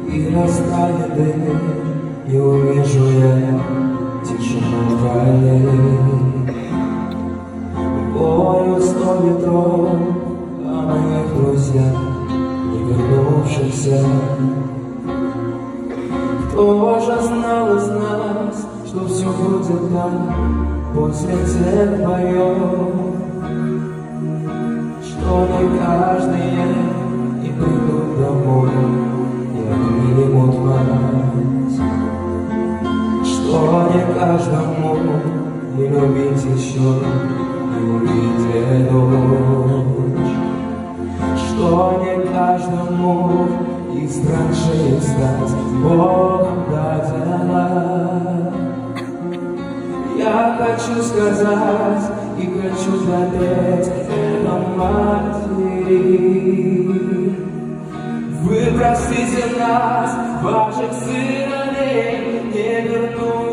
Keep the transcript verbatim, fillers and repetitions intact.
и растает дым, и увижу я тишину вдали. Бою сто ветров о моих друзьях, не вернувшихся. Кто же знал из нас, что все будет так после тех боев, что не каждый и придут домой и обнимут мать, что не каждому и любить еще и увидеть дочь, что не каждому из траншеи стать Богом дадено. Я хочу сказать и хочу допеть это матери. Вы простите нас, ваших сыновей, не вернуть.